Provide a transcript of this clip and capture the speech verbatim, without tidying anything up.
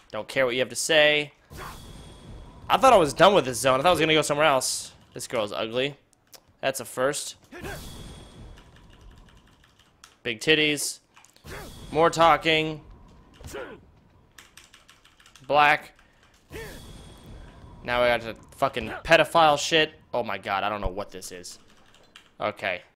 Don't care what you have to say. I thought I was done with this zone. I thought I was gonna go somewhere else. This girl's ugly. That's a first. Big titties. More talking. Black. Now we got to fucking pedophile shit. Oh my god, I don't know what this is. Okay.